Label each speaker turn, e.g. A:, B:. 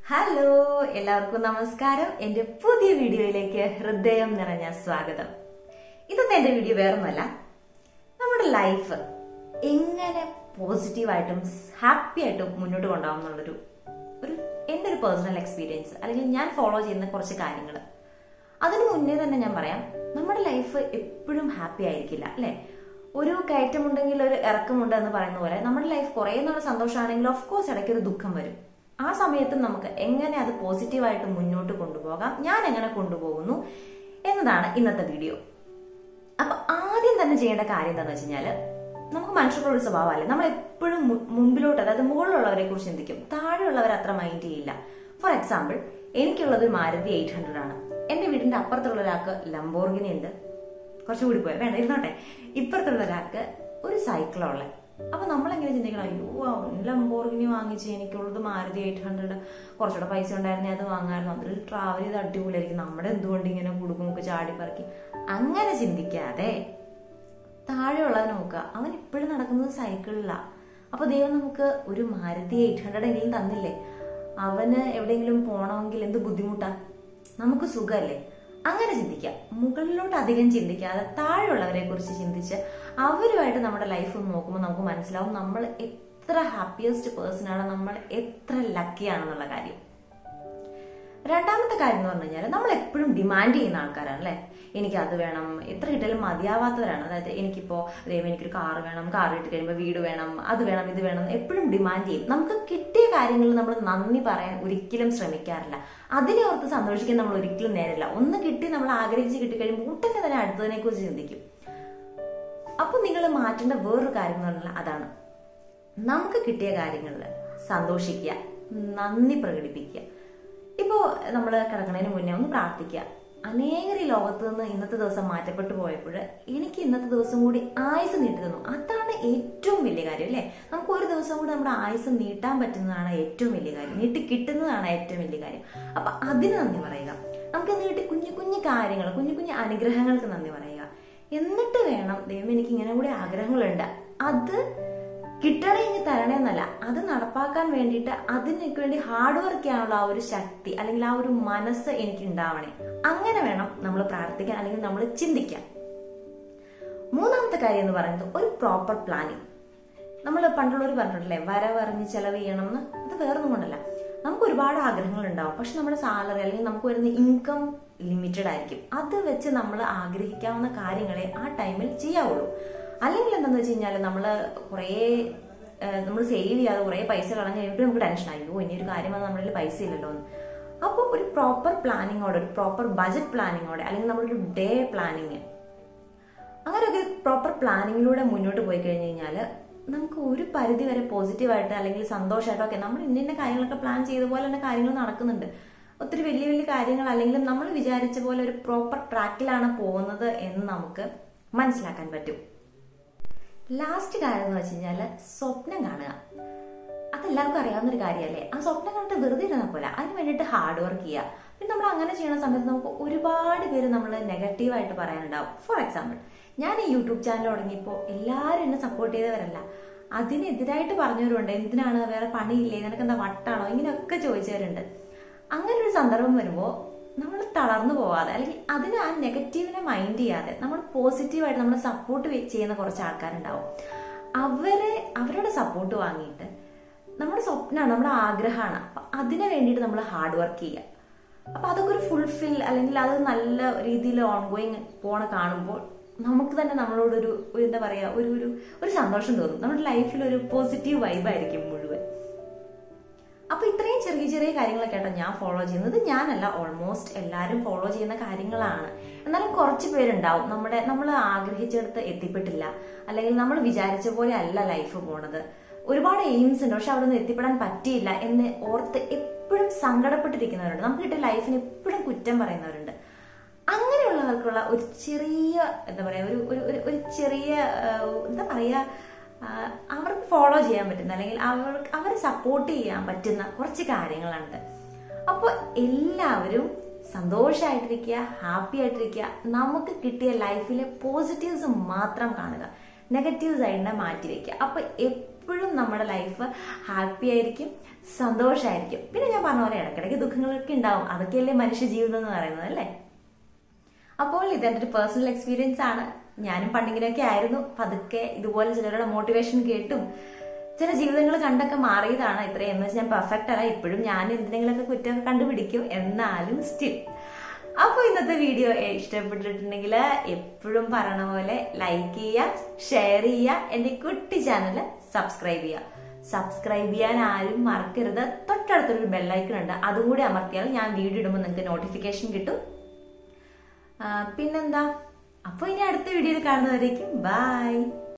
A: Hello എല്ലാവർക്കും നമസ്കാരം. എന്റെ പുതിയ വീഡിയോയിലേക്ക് ഹൃദയം നിറഞ്ഞ സ്വാഗതം. ഇന്നത്തെ എന്റെ വീഡിയോ വേറൊന്നുമല്ല, നമ്മുടെ ലൈഫ് എങ്ങനെ പോസിറ്റീവായിട്ടും ഹാപ്പി ആയിട്ടും മുന്നോട്ട് കൊണ്ടുപോകാം എന്നുള്ളൊരു എന്റെ ഒരു പേഴ്സണൽ എക്സ്പീരിയൻസ്, അല്ലെങ്കിൽ ഞാൻ ഫോളോ ചെയ്യുന്ന കുറച്ച് കാര്യങ്ങൾ. അതിനു മുന്നേ തന്നെ ഞാൻ പറയാം, നമ്മുടെ ലൈഫ് എപ്പോഴും ഹാപ്പി ആയിരിക്കില്ല അല്ലെ. ഒരു കയറ്റമുണ്ടെങ്കിൽ ഒരു ഇറക്കമുണ്ട് എന്ന് പറയുന്ന പോലെ നമ്മുടെ ലൈഫ് കുറെ നാൾ സന്തോഷമാണെങ്കിൽ ഓഫ് കോഴ്സ് ഇടയ്ക്ക് ഒരു ദുഃഖം വരും. ആ സമയത്തും നമുക്ക് എങ്ങനെ അത് പോസിറ്റീവായിട്ട് മുന്നോട്ട് കൊണ്ടുപോകാം, ഞാൻ എങ്ങനെ കൊണ്ടുപോകുന്നു എന്നതാണ് ഇന്നത്തെ വീഡിയോ. അപ്പൊ ആദ്യം തന്നെ ചെയ്യേണ്ട കാര്യം എന്താണെന്ന് വെച്ച് കഴിഞ്ഞാല്, നമുക്ക് മനുഷ്യരുടെ ഒരു സ്വഭാവമല്ലേ, നമ്മൾ എപ്പോഴും മുമ്പിലോട്ട്, അതായത് മുകളിലുള്ളവരെ കുറിച്ച് ചിന്തിക്കും, താഴെയുള്ളവരെ അത്ര മൈൻഡ് ചെയ്യില്ല. ഫോർ എക്സാമ്പിൾ, എനിക്കുള്ളത് മാരുതി 800 ആണ്. എന്റെ വീടിന്റെ അപ്പുറത്തുള്ള ഒരാൾക്ക് ലംബോർഗിനി ഉണ്ട്, കുറച്ചുകൂടി പോയാൽ വേണ്ട ഇരുന്നോട്ടെ. ഇപ്പുറത്തുള്ള ഒരാൾക്ക് ഒരു സൈക്കിളുള്ള. അപ്പൊ നമ്മളെങ്ങനെ ചിന്തിക്കണം, അയ്യോ ലംബോർഗിനി വാങ്ങിച്ച് എനിക്കുള്ളത് മാരുതി 800, കുറച്ചുകൂടെ പൈസ ഉണ്ടായിരുന്നേ അത് വാങ്ങായിരുന്നു, അതിൽ ട്രാവൽ ചെയ്ത് അടിപൊളിയായിരിക്കും, നമ്മുടെ എന്തുകൊണ്ട് ഇങ്ങനെ കൊടുക്കും ചാടി പറക്കി. അങ്ങനെ ചിന്തിക്കാതെ താഴെയുള്ളത് നോക്കുക, അവൻ ഇപ്പോഴും നടക്കുന്നത് സൈക്കിളില. അപ്പൊ ദൈവം നമുക്ക് ഒരു മാരുതി 800 എങ്കിലും തന്നില്ലേ, അവന് എവിടെയെങ്കിലും പോണമെങ്കിൽ എന്ത് ബുദ്ധിമുട്ടാ, നമുക്ക് സുഖമല്ലേ. അങ്ങനെ ചിന്തിക്കാം, മുകളിലോട്ട് അധികം ചിന്തിക്കാതെ താഴെയുള്ളവരെ കുറിച്ച് ചിന്തിച്ച് അവരുമായിട്ട് നമ്മുടെ ലൈഫ് നോക്കുമ്പോൾ നമുക്ക് മനസ്സിലാവും നമ്മൾ എത്ര ഹാപ്പിയസ്റ്റ് പേഴ്സൺ ആണ്, നമ്മൾ എത്ര ലക്കി ആണെന്നുള്ള കാര്യം. രണ്ടാമത്തെ കാര്യം എന്ന് പറഞ്ഞു കഴിഞ്ഞാൽ, നമ്മൾ എപ്പോഴും ഡിമാൻഡ് ചെയ്യുന്ന ആൾക്കാരാണ് അല്ലെ. എനിക്ക് അത് വേണം, എത്ര കിട്ടിയാലും മതിയാവാത്തവരാണ്. അതായത് എനിക്കിപ്പോ എനിക്കൊരു കാർ വേണം, കാർ ഇട്ട് കഴിയുമ്പോൾ വീട് വേണം, അത് വേണം, ഇത് വേണം, എപ്പോഴും ഡിമാൻഡ് ചെയ്യും. നമുക്ക് കിട്ടിയ കാര്യങ്ങളിൽ നമ്മൾ നന്ദി പറയാൻ ഒരിക്കലും ശ്രമിക്കാറില്ല. അതിനെ ഓർത്ത് സന്തോഷിക്കാൻ നമ്മൾ ഒരിക്കലും നേരില്ല. ഒന്ന് കിട്ടി, നമ്മൾ ആഗ്രഹിച്ച് കിട്ടിക്കഴിയുമ്പോൾ ഉടനെ തന്നെ അടുത്തതിനെ കുറിച്ച് ചിന്തിക്കും. അപ്പൊ നിങ്ങൾ മാറ്റേണ്ട വേറൊരു കാര്യം എന്ന് പറഞ്ഞാൽ അതാണ്, നമുക്ക് കിട്ടിയ കാര്യങ്ങളിൽ സന്തോഷിക്കുക, നന്ദി പ്രകടിപ്പിക്കുക. ഇപ്പോ നമ്മൾ കിടക്കുന്നതിന് മുന്നേ ഒന്ന് പ്രാർത്ഥിക്കുക. അനേകർ ഈ ലോകത്ത് നിന്ന് ഇന്നത്തെ ദിവസം മാറ്റപ്പെട്ടു പോയപ്പോൾ എനിക്ക് ഇന്നത്തെ ദിവസം കൂടി ആയുസ് നീട്ടി തന്നു. അതാണ് ഏറ്റവും വലിയ കാര്യം അല്ലെ. നമുക്ക് ഒരു ദിവസം കൂടി നമ്മുടെ ആയുസ് നീട്ടാൻ പറ്റുന്നതാണ് ഏറ്റവും വലിയ കാര്യം, നീട്ടി കിട്ടുന്നതാണ് ഏറ്റവും വലിയ കാര്യം. അപ്പൊ അതിന് നന്ദി പറയുക. നമുക്ക് നീട്ടി കുഞ്ഞു കുഞ്ഞു കാര്യങ്ങൾ, കുഞ്ഞു കുഞ്ഞു അനുഗ്രഹങ്ങൾക്ക് നന്ദി പറയുക. എന്നിട്ട് വേണം, ദൈവം എനിക്ക് ഇങ്ങനെ കൂടി ആഗ്രഹങ്ങളുണ്ട്, അത് കിട്ടണേ ഇനി തരണേന്നല്ല, അത് നടപ്പാക്കാൻ വേണ്ടിയിട്ട് അതിനൊക്കെ വേണ്ടി ഹാർഡ് വർക്ക് ചെയ്യാനുള്ള ആ ഒരു ശക്തി അല്ലെങ്കിൽ ആ ഒരു മനസ്സ് എനിക്ക് ഉണ്ടാവണേ. അങ്ങനെ വേണം നമ്മൾ പ്രാർത്ഥിക്കാൻ അല്ലെങ്കിൽ നമ്മൾ ചിന്തിക്കാൻ. മൂന്നാമത്തെ കാര്യം എന്ന് പറയുന്നത് ഒരു പ്രോപ്പർ പ്ലാനിങ്. നമ്മൾ പണ്ടുള്ളവർ പറഞ്ഞിട്ടില്ലേ, വരവറിഞ്ഞ് ചെലവ് ചെയ്യണം എന്ന്. അത് വേറൊന്നും കൊണ്ടല്ല, നമുക്ക് ഒരുപാട് ആഗ്രഹങ്ങൾ ഉണ്ടാവും, പക്ഷെ നമ്മുടെ സാലറി അല്ലെങ്കിൽ നമുക്ക് വരുന്ന ഇൻകം ലിമിറ്റഡ് ആയിരിക്കും. അത് വെച്ച് നമ്മൾ ആഗ്രഹിക്കാവുന്ന കാര്യങ്ങളെ ആ ടൈമിൽ ചെയ്യാവുള്ളൂ. അല്ലെങ്കിൽ എന്താണെന്ന് വെച്ച് കഴിഞ്ഞാൽ, നമ്മൾ സേവ് ചെയ്യാതെ കുറെ പൈസ കളഞ്ഞ് കഴിഞ്ഞിട്ട് നമുക്ക് ടെൻഷൻ ആയി, ഇനി ഒരു കാര്യം വന്നാൽ നമ്മുടെ പൈസ ഇല്ലല്ലോ എന്ന്. അപ്പോൾ ഒരു പ്രോപ്പർ പ്ലാനിങ്ങോടെ, ഒരു പ്രോപ്പർ ബജറ്റ് പ്ലാനിങ്ങോടെ, അല്ലെങ്കിൽ നമ്മളൊരു ഡേ പ്ലാനിങ്, അങ്ങനെയൊക്കെ പ്രോപ്പർ പ്ലാനിങ്ങിലൂടെ മുന്നോട്ട് പോയി കഴിഞ്ഞ് കഴിഞ്ഞാൽ നമുക്ക് ഒരു പരിധി വരെ പോസിറ്റീവായിട്ട് അല്ലെങ്കിൽ സന്തോഷമായിട്ടൊക്കെ നമ്മൾ ഇന്ന കാര്യങ്ങളൊക്കെ പ്ലാൻ ചെയ്ത പോലെ തന്നെ കാര്യങ്ങൾ നടക്കുന്നുണ്ട്. ഒത്തിരി വലിയ വലിയ കാര്യങ്ങൾ അല്ലെങ്കിൽ നമ്മൾ വിചാരിച്ച പോലെ ഒരു പ്രോപ്പർ ട്രാക്കിലാണ് പോകുന്നത് എന്ന് നമുക്ക് മനസ്സിലാക്കാൻ പറ്റും. ലാസ്റ്റ് കാര്യം എന്ന് വെച്ച് കഴിഞ്ഞാൽ സ്വപ്നം കാണുക. അതെല്ലാവർക്കും അറിയാവുന്ന ഒരു കാര്യമല്ലേ. ആ സ്വപ്നം കണ്ടിട്ട് വെറുതെ ഇരുന്നാൽ പോലെ, അതിന് വേണ്ടിയിട്ട് ഹാർഡ് വർക്ക് ചെയ്യുക. പിന്നെ നമ്മൾ അങ്ങനെ ചെയ്യുന്ന സമയത്ത് നമുക്ക് ഒരുപാട് പേര് നമ്മൾ നെഗറ്റീവായിട്ട് പറയാനുണ്ടാവും. ഫോർ എക്സാമ്പിൾ, ഞാൻ ഈ യൂട്യൂബ് ചാനൽ തുടങ്ങിയപ്പോൾ എല്ലാവരും എന്നെ സപ്പോർട്ട് ചെയ്തവരല്ല, അതിനെതിരായിട്ട് പറഞ്ഞവരുണ്ട്. എന്തിനാണ്, വേറെ പണിയില്ലേ, നിനക്ക് എന്താ വട്ടാണോ, ഇങ്ങനെയൊക്കെ ചോദിച്ചവരുണ്ട്. അങ്ങനെ ഒരു സന്ദർഭം വരുമ്പോൾ നമ്മൾ തളർന്നു പോവാതെ അല്ലെങ്കിൽ അതിന് ആ നെഗറ്റീവിനെ മൈൻഡ് ചെയ്യാതെ നമ്മൾ പോസിറ്റീവായിട്ട് നമ്മൾ സപ്പോർട്ട് ചെയ്യുന്ന കുറച്ച് ആൾക്കാരുണ്ടാവും. അവരുടെ സപ്പോർട്ട് വാങ്ങിയിട്ട് നമ്മുടെ സ്വപ്നമാണ്, നമ്മുടെ ആഗ്രഹമാണ്, അപ്പൊ അതിന് വേണ്ടിയിട്ട് നമ്മൾ ഹാർഡ് വർക്ക് ചെയ്യുക. അപ്പൊ അതൊക്കെ ഒരു ഫുൾഫിൽ അല്ലെങ്കിൽ അത് നല്ല രീതിയിൽ ഓൺഗോയിങ് പോണ കാണുമ്പോൾ നമുക്ക് തന്നെ നമ്മളോടൊരു എന്താ പറയാ, ഒരു സന്തോഷം തോന്നും. നമ്മുടെ ലൈഫിൽ ഒരു പോസിറ്റീവ് വൈബായിരിക്കും മുഴുവൻ. അപ്പൊ ഇത്രയും ചെറിയ ചെറിയ കാര്യങ്ങളൊക്കെ ആട്ടോ ഞാൻ ഫോളോ ചെയ്യുന്നത്. ഞാനല്ല, ഓൾമോസ്റ്റ് എല്ലാവരും ഫോളോ ചെയ്യുന്ന കാര്യങ്ങളാണ്. എന്നാലും കുറച്ച് പേരുണ്ടാവും നമ്മൾ ആഗ്രഹിച്ചെടുത്ത് എത്തിപ്പെട്ടില്ല, അല്ലെങ്കിൽ നമ്മൾ വിചാരിച്ച പോലെ അല്ല ലൈഫ് പോണത്, ഒരുപാട് എയിംസ് ഉണ്ട് പക്ഷെ അവിടെ നിന്ന് എത്തിപ്പെടാൻ പറ്റിയില്ല എന്ന് ഓർത്ത് എപ്പോഴും സങ്കടപ്പെട്ടിരിക്കുന്നവരുണ്ട്. നമുക്ക് കിട്ടിയ ലൈഫിന് എപ്പോഴും കുറ്റം പറയുന്നവരുണ്ട്. അങ്ങനെയുള്ളവർക്കുള്ള ഒരു ചെറിയ എന്താ പറയാ, ഒരു ചെറിയ എന്താ പറയാ, അവർക്ക് ഫോളോ ചെയ്യാൻ പറ്റുന്ന അല്ലെങ്കിൽ അവരെ സപ്പോർട്ട് ചെയ്യാൻ പറ്റുന്ന കുറച്ച് കാര്യങ്ങളുണ്ട്. അപ്പോൾ എല്ലാവരും സന്തോഷമായിട്ടിരിക്കുക, ഹാപ്പി ആയിട്ടിരിക്കുക. നമുക്ക് കിട്ടിയ ലൈഫിലെ പോസിറ്റീവ്സ് മാത്രം കാണുക, നെഗറ്റീവ്സ് ആയിട്ട് മാറ്റി വെക്കുക. അപ്പൊ എപ്പോഴും നമ്മുടെ ലൈഫ് ഹാപ്പി ആയിരിക്കും, സന്തോഷമായിരിക്കും. പിന്നെ ഞാൻ പറഞ്ഞ പോലെ ഇടയ്ക്കിടയ്ക്ക് ദുഃഖങ്ങളൊക്കെ ഉണ്ടാവും. അതൊക്കെയല്ലേ മനുഷ്യ ജീവിതം എന്ന് പറയുന്നത് അല്ലേ. അപ്പോൾ ഇതെന്റെ ഒരു പേഴ്സണൽ എക്സ്പീരിയൻസ് ആണ്. ഞാനും പണ്ടിങ്ങനെയൊക്കെ ആയിരുന്നു. പതുക്കെ ഇതുപോലെ ചിലരുടെ മോട്ടിവേഷൻ കേട്ടും ചില ജീവിതങ്ങൾ കണ്ടൊക്കെ മാറിയതാണ്. ഇത്രയും എന്ന് വെച്ചാൽ ഞാൻ പെർഫെക്റ്റ് അല്ല. ഇപ്പോഴും ഞാൻ എന്തെങ്കിലുമൊക്കെ കുറ്റമൊക്കെ കണ്ടുപിടിക്കും, എന്നാലും സ്റ്റിൽ. അപ്പോൾ ഇന്നത്തെ വീഡിയോ ഇഷ്ടപ്പെട്ടിട്ടുണ്ടെങ്കിൽ എപ്പോഴും പറയണ പോലെ ലൈക്ക് ചെയ്യുക, ഷെയർ ചെയ്യുക, എന്റെ കുട്ടി ചാനൽ സബ്സ്ക്രൈബ് ചെയ്യുക. സബ്സ്ക്രൈബ് ചെയ്യാൻ ആരും മറക്കരുത്. തൊട്ടടുത്തൊരു ബെല്ലൈക്കൺ ഉണ്ട്, അതും കൂടി അമർത്തിയാൽ ഞാൻ വീഡിയോ ഇടുമ്പോൾ നിങ്ങൾക്ക് നോട്ടിഫിക്കേഷൻ കിട്ടും. പിന്നെന്താ, അപ്പോൾ ഇനി അടുത്ത വീഡിയോയിൽ കാണുന്നവരേക്കും ബൈ.